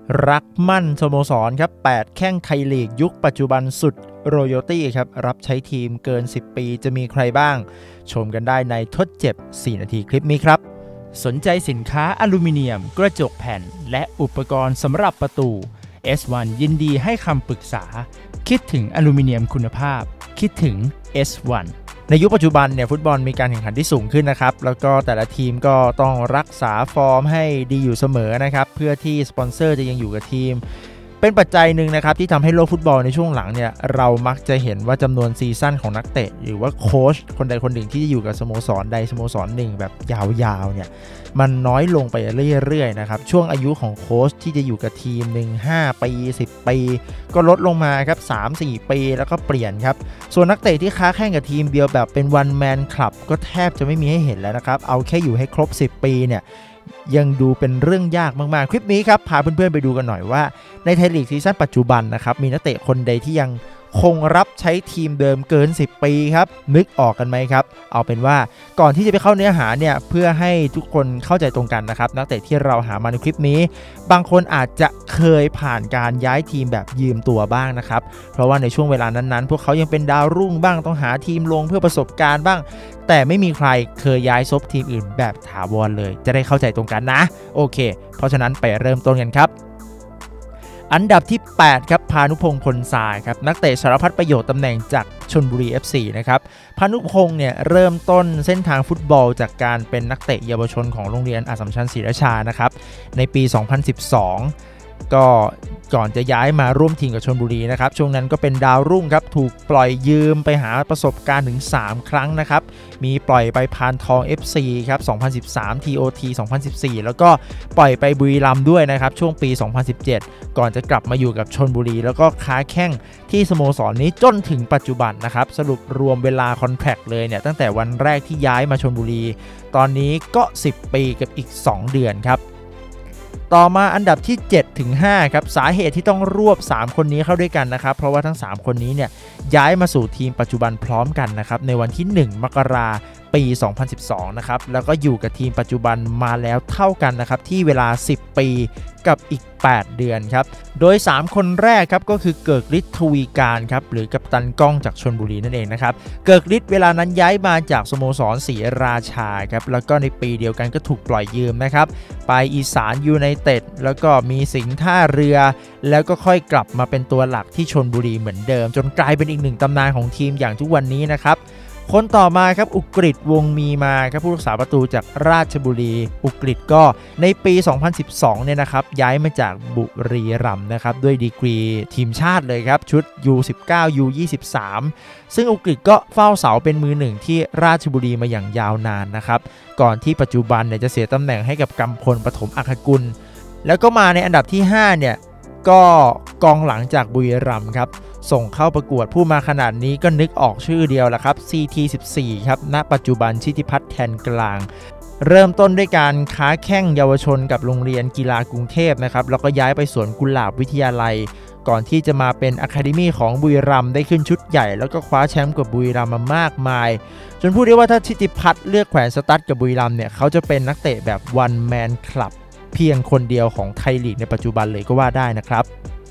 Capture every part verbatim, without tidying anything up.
รักมั่นสโมสรครับแปดแข้งไทยลีกยุคปัจจุบันสุดโรโยตี้ครับรับใช้ทีมเกินสิบปีจะมีใครบ้างชมกันได้ในทดเจ็บสี่นาทีคลิปนี้ครับสนใจสินค้าอลูมิเนียมกระจกแผ่นและอุปกรณ์สำหรับประตู เอส วัน ยินดีให้คำปรึกษาคิดถึงอลูมิเนียมคุณภาพคิดถึง เอส วัน ในยุคปัจจุบันเนี่ยฟุตบอลมีการแข่งขันที่สูงขึ้นนะครับแล้วก็แต่ละทีมก็ต้องรักษาฟอร์มให้ดีอยู่เสมอนะครับเพื่อที่สปอนเซอร์จะยังอยู่กับทีมเป็นปัจจัยหนึ่งนะครับที่ทำให้โลกฟุตบอลในช่วงหลังเนี่ยเรามักจะเห็นว่าจำนวนซีซั่นของนักเตะหรือว่าโค้ชคนใดคนหนึ่งที่จะอยู่กับสโมสรใดสโมสรหนึ่งแบบยาวๆเนี่ยมันน้อยลงไปเรื่อยๆนะครับช่วงอายุของโค้ชที่จะอยู่กับทีมหนึ่ง ห้าปีสิบปีก็ลดลงมาครับ สามถึงสี่ ปีแล้วก็เปลี่ยนครับส่วนนักเตะที่ค้าแข่งกับทีมเดียวแบบเป็นวันแมนคลับก็แทบจะไม่มีให้เห็นแล้วนะครับเอาแค่อยู่ให้ครบสิบปีเนี่ยยังดูเป็นเรื่องยากมากๆคลิปนี้ครับพาเพื่อนๆไปดูกันหน่อยว่าในไทยลีกซีซั่นปัจจุบันนะครับมีนักเตะคนใดที่ยังคงรับใช้ทีมเดิมเกินสิบปีครับนึกออกกันไหมครับเอาเป็นว่าก่อนที่จะไปเข้าเนื้อหาเนี่ยเพื่อให้ทุกคนเข้าใจตรงกันนะครับนักเตะที่เราหามาในคลิปนี้บางคนอาจจะเคยผ่านการย้ายทีมแบบยืมตัวบ้างนะครับเพราะว่าในช่วงเวลานั้นๆพวกเขายังเป็นดาวรุ่งบ้างต้องหาทีมลงเพื่อประสบการณ์บ้างแต่ไม่มีใครเคยย้ายซบทีมอื่นแบบถาวรเลยจะได้เข้าใจตรงกันนะโอเคเพราะฉะนั้นไปเริ่มต้นกันครับอันดับที่แปดครับพานุพงษ์พลทรายครับนักเตะสารพัดประโยชน์ตำแหน่งจากชลบุรี เอฟ ซี นะครับพานุพงษ์เนี่ยเริ่มต้นเส้นทางฟุตบอลจากการเป็นนักเตะเยาวชนของโรงเรียนอัสสัมชัญศรีราชานะครับในปีสองพันสิบสองก็ก่อนจะย้ายมาร่วมทีมกับชลบุรีนะครับช่วงนั้นก็เป็นดาวรุ่งครับถูกปล่อยยืมไปหาประสบการณ์ถึงสามครั้งนะครับมีปล่อยไปพานทอง เอฟ ซี ครับสองพันสิบสาม ที โอ ที สองพันสิบสี่แล้วก็ปล่อยไปบุรีรัมย์ด้วยนะครับช่วงปีสองพันสิบเจ็ดก่อนจะกลับมาอยู่กับชลบุรีแล้วก็ค้าแข้งที่สโมสรนี้จนถึงปัจจุบันนะครับสรุปรวมเวลาคอนแทรคเลยเนี่ยตั้งแต่วันแรกที่ย้ายมาชลบุรีตอนนี้ก็สิบปีกับอีกสองเดือนครับต่อมาอันดับที่ เจ็ดถึงห้า ครับสาเหตุที่ต้องรวบสามคนนี้เข้าด้วยกันนะครับเพราะว่าทั้งสามคนนี้เนี่ยย้ายมาสู่ทีมปัจจุบันพร้อมกันนะครับในวันที่หนึ่งมกราคมปีสองพันสิบสองนะครับแล้วก็อยู่กับทีมปัจจุบันมาแล้วเท่ากันนะครับที่เวลาสิบปีกับอีกแปดเดือนครับโดยสามคนแรกครับก็คือเกิกฤทธิ์ทวีการครับหรือกัปตันก้องจากชลบุรีนั่นเองนะครับเกิกฤทธิ์เวลานั้นย้ายมาจากสโมสรศรีราชาครับแล้วก็ในปีเดียวกันก็ถูกปล่อยยืมนะครับไปอีสานยูไนเต็ดแล้วก็มีสิงห์ท่าเรือแล้วก็ค่อยกลับมาเป็นตัวหลักที่ชลบุรีเหมือนเดิมจนกลายเป็นอีกหนึ่งตำนานของทีมอย่างทุกวันนี้นะครับคนต่อมาครับอุกฤษวงมีมาครับผู้รักษาประตูจากราชบุรีอุกฤษก็ในปีสองพันสิบสองเนี่ยนะครับย้ายมาจากบุรีรัมย์นะครับด้วยดีกรีทีมชาติเลยครับชุด ยู สิบเก้า ยู ยี่สิบสาม ซึ่งอุกฤษก็เฝ้าเสาเป็นมือหนึ่งที่ราชบุรีมาอย่างยาวนานนะครับก่อนที่ปัจจุบันเนี่ยจะเสียตำแหน่งให้กับกำพลปฐมอัครกุลแล้วก็มาในอันดับที่ห้าเนี่ยก็กองหลังจากบุรีรัมย์ครับส่งเข้าประกวดผู้มาขนาดนี้ก็นึกออกชื่อเดียวละครับ ซี ที สิบสี่ ครับณปัจจุบันชิติพัฒน์แทนกลางเริ่มต้นด้วยการค้าแข้งเยาวชนกับโรงเรียนกีฬากรุงเทพนะครับแล้วก็ย้ายไปสวนกุหลาบวิทยาลัยก่อนที่จะมาเป็นอะคาเดมี่ของบุรีรัมย์ได้ขึ้นชุดใหญ่แล้วก็คว้าแชมป์กับบุรีรัมย์มามากมายจนพูดได้ว่าถ้าชิติพัฒน์เลือกแขวนสตั๊ดกับบุรีรัมย์เนี่ยเขาจะเป็นนักเตะแบบวันแมนคลับเพียงคนเดียวของไทยลีกในปัจจุบันเลยก็ว่าได้นะครับ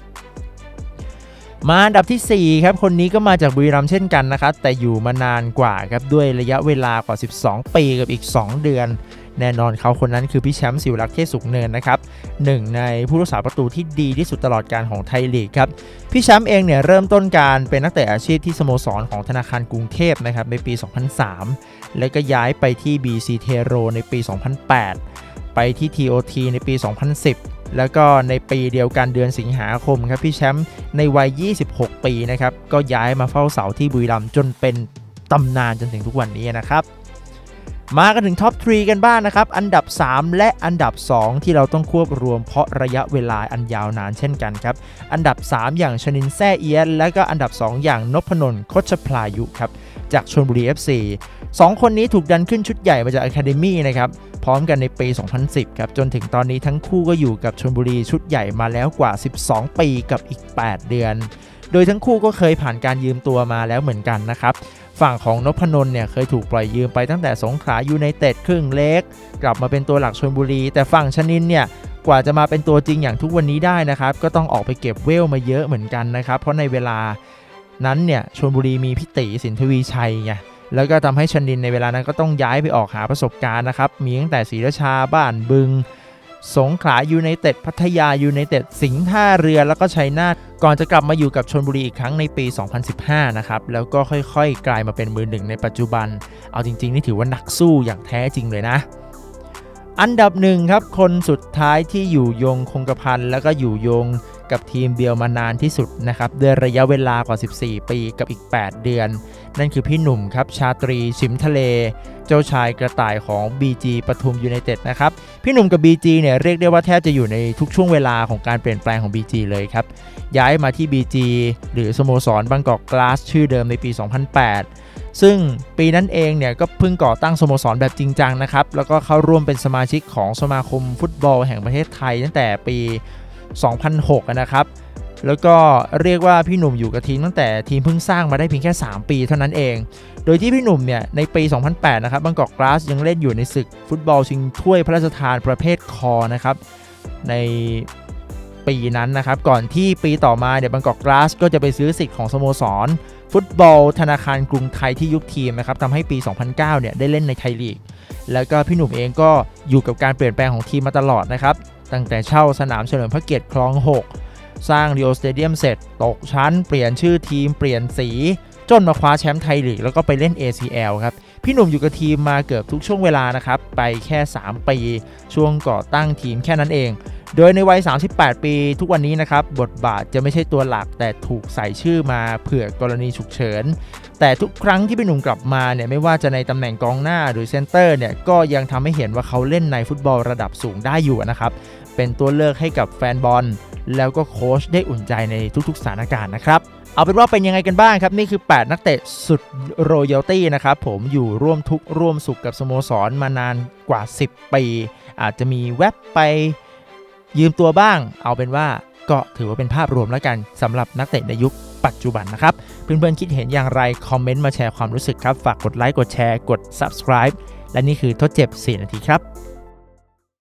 มาอันดับที่สี่ครับคนนี้ก็มาจากบุรีรัมย์เช่นกันนะครับแต่อยู่มานานกว่าครับด้วยระยะเวลากว่าสิบสองปีกับอีกสองเดือนแน่นอนเขาคนนั้นคือพี่แชมป์ศิวรักษ์เทศสุขเนินนะครับหนึ่งในผู้รักษาประตูที่ดีที่สุดตลอดการของไทยลีกครับพี่แชมป์เองเนี่ยเริ่มต้นการเป็นนักเตะอาชีพที่สโมสรของธนาคารกรุงเทพนะครับในปีสองพันสามแล้วก็ย้ายไปที่ บี ซี Tero ในปีสองพันแปดไปที่ ที โอ ที ในปีสองพันสิบแล้วก็ในปีเดียวกันเดือนสิงหาคมครับพี่แชมป์ในวัยยี่สิบหกปีนะครับก็ย้ายมาเฝ้าเสาที่บุรีรัมย์จนเป็นตำนานจนถึงทุกวันนี้นะครับมากันถึงท็อปสามกันบ้าง นะครับอันดับสามและอันดับสองที่เราต้องควบรวมเพราะระยะเวลาอันยาวนานเช่นกันครับอันดับสามอย่างชนินแซ่เอียนและก็อันดับสองอย่างนพนนท์คชพลายุครับจากชลบุรี เอฟ ซี สองคนนี้ถูกดันขึ้นชุดใหญ่มาจากอะคาเดมี่นะครับพร้อมกันในปีสองพันสิบครับจนถึงตอนนี้ทั้งคู่ก็อยู่กับชลบุรีชุดใหญ่มาแล้วกว่าสิบสองปีกับอีกแปดเดือนโดยทั้งคู่ก็เคยผ่านการยืมตัวมาแล้วเหมือนกันนะครับฝั่งของนพนนท์เนี่ยเคยถูกปล่อยยืมไปตั้งแต่สงขลายูไนเต็ดครึ่งเล็กกลับมาเป็นตัวหลักชลบุรีแต่ฝั่งชนินเนี่ยกว่าจะมาเป็นตัวจริงอย่างทุกวันนี้ได้นะครับก็ต้องออกไปเก็บเวลมาเยอะเหมือนกันนะครับเพราะในเวลานั้นเนี่ยชลบุรีมีพิติสินทวีชัยไงแล้วก็ทำให้ชนินในเวลานั้นก็ต้องย้ายไปออกหาประสบการณ์นะครับมีตั้งแต่ศรีราชาบ้านบึงสงขลายูไนเต็ดพัทยายูไนเต็ดสิงห์ท่าเรือแล้วก็ชัยนาทก่อนจะกลับมาอยู่กับชลบุรีอีกครั้งในปีสองพันสิบห้านะครับแล้วก็ค่อยๆกลายมาเป็นมือหนึ่งในปัจจุบันเอาจริงๆนี่ถือว่านักสู้อย่างแท้จริงเลยนะอันดับหนึ่งครับคนสุดท้ายที่อยู่ยงคงกระพันแล้วก็อยู่ยงกับทีมเบียวมานานที่สุดนะครับด้วยระยะเวลากว่าสิบสี่ปีกับอีกแปดเดือนนั่นคือพี่หนุ่มครับชาตรีชิมทะเลเจ้าชายกระต่ายของ บี จี ปทุมยูไนเต็ดนะครับพี่หนุ่มกับ บี จี เนี่ยเรียกได้ว่าแทบจะอยู่ในทุกช่วงเวลาของการเปลี่ยนแปลงของ บี จี เลยครับย้ายมาที่ บี จี หรือสโมสรบางกอกกลาสชื่อเดิมในปีสองพันแปดซึ่งปีนั้นเองเนี่ยก็เพิ่งก่อตั้งสโมสรแบบจริงจังนะครับแล้วก็เข้าร่วมเป็นสมาชิกของสมาคมฟุตบอลแห่งประเทศไทยตั้งแต่ปีสองพันหกนะครับแล้วก็เรียกว่าพี่หนุ่มอยู่กับทีมตั้งแต่ทีมเพิ่งสร้างมาได้เพียงแค่สามปีเท่านั้นเองโดยที่พี่หนุ่มเนี่ยในปีสองพันแปดนะครับบางกอกกลาสยังเล่นอยู่ในศึกฟุตบอลชิงถ้วยพระราชทานประเภทคอนะครับในปีนั้นนะครับก่อนที่ปีต่อมาเนี่ยบางกอกกลาสก็จะไปซื้อสิทธิ์ของสโมสรฟุตบอลธนาคารกรุงไทยที่ยุคทีมนะครับทำให้ปีสองพันเก้าเนี่ยได้เล่นในไทยลีกแล้วก็พี่หนุ่มเองก็อยู่กับการเปลี่ยนแปลงของทีมมาตลอดนะครับตั้งแต่เช่าสนามเฉลิมพระเกียรติคลองหกสร้างริโอสเตเดียมเสร็จตกชั้นเปลี่ยนชื่อทีมเปลี่ยนสีจนมาคว้าแชมป์ไทยลีกแล้วก็ไปเล่น เอ ซี แอล ครับพี่หนุ่มอยู่กับทีมมาเกือบทุกช่วงเวลานะครับไปแค่สามปีช่วงก่อตั้งทีมแค่นั้นเองโดยในวัยสามสิบแปดปีทุกวันนี้นะครับบทบาทจะไม่ใช่ตัวหลักแต่ถูกใส่ชื่อมาเผื่อกรณีฉุกเฉินแต่ทุกครั้งที่พี่หนุ่มกลับมาเนี่ยไม่ว่าจะในตำแหน่งกองหน้าหรือเซนเตอร์เนี่ยก็ยังทำให้เห็นว่าเขาเล่นในฟุตบอลระดับสูงได้อยู่นะครับเป็นตัวเลือกให้กับแฟนบอลแล้วก็โค้ชได้อุ่นใจในทุกๆสถานการณ์นะครับเอาเป็นว่าเป็นยังไงกันบ้างครับนี่คือแปดนักเตะสุดรอยัลตี้นะครับผมอยู่ร่วมทุกข์ร่วมสุขกับสโมสรมานานกว่าสิบปีอาจจะมีแวบไปยืมตัวบ้างเอาเป็นว่าก็ถือว่าเป็นภาพรวมแล้วกันสำหรับนักเตะในยุคปัจจุบันนะครับเพื่อนๆคิดเห็นอย่างไรคอมเมนต์มาแชร์ความรู้สึกครับฝากกดไลค์กดแชร์กด ซับสไครบ์ และนี่คือทดเจ็บสี่นาทีครับ